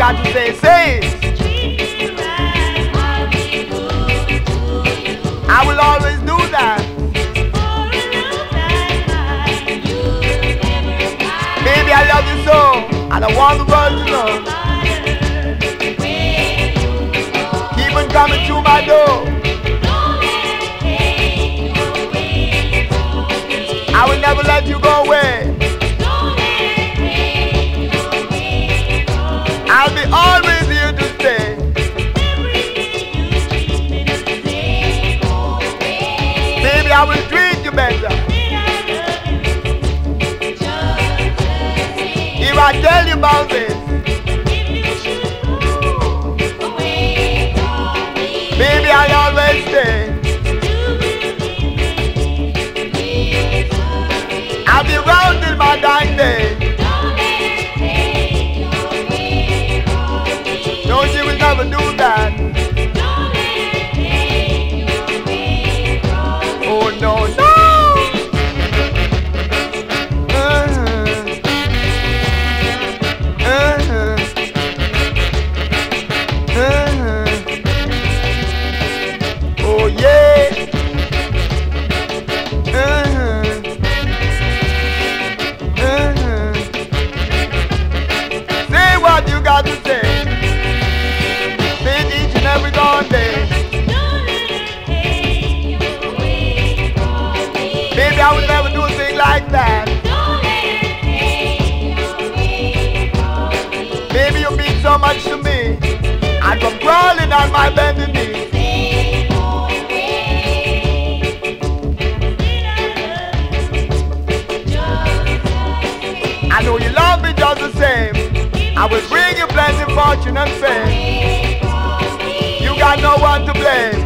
got to say, say it. I will always do that. Baby, I love you so, and I want the world to know. Keep on coming to my door. I will never let you go away. I'll be always here to stay. Baby, I will treat you better. If I tell you about this, baby, I'll always stay. I'll be around till my dying day. No, she will never do that. Oh, no, no. Oh, yeah. Say what you got to say. Say it each and every day. Baby, I would never do a thing like that. Baby, you mean so much to me. I'd come crawling on my bended knee. I know you love me just the same. I will bring you plenty fortune and fame. You got no one to blame.